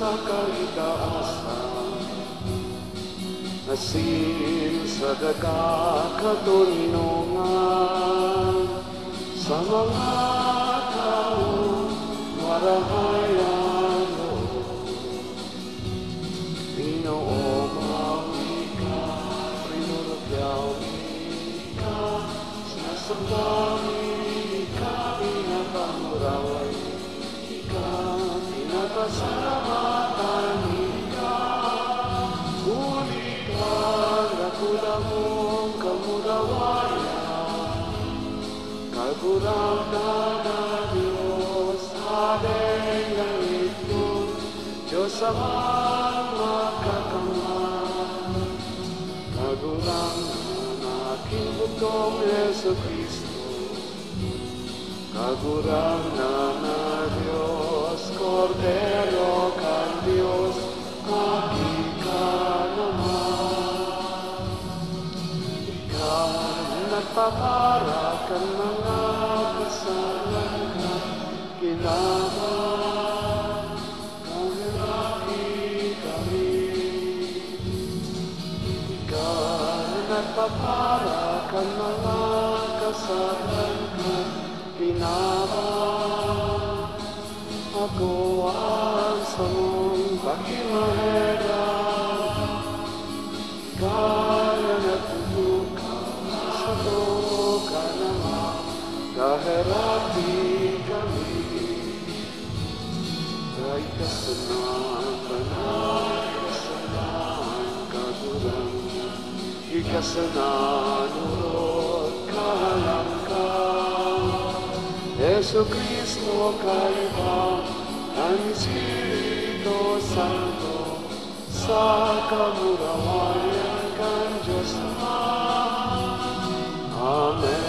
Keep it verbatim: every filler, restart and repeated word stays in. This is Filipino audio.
sa kaitaasan, asin sa daga katulinungan, sa mga taong marahayan mo. Ginoo mawi ka, rinuragyaw ka, sinasambangin ka, pinapamuraway ka, pinapasalamatan ka. Huli ka, nakulang mong kamurawayan, kagurang na na Diyos, aling langit mo, Diyos amang makakamay. Kagurang na aking butong Yesu Kristo, kagurang na na Diyos, Cordero kan Diyos, aking ka naman. Ikaw nagpapara kan mga kasalanan, kinaman ang hiraki kami. Ikaw nagpapara kan mga kasalanan, kinaman ako ang samong pakimahirap. Kaya natutuka sa tuka naman, kahirapi kami. Kay kasanan, banay kasanan, kagurang, ikasanan, urot, kahalang ka. Yesu Kristo kaiba, ang Espiritu Santo, sa kamurawayan kan Diyos Ama. Amen.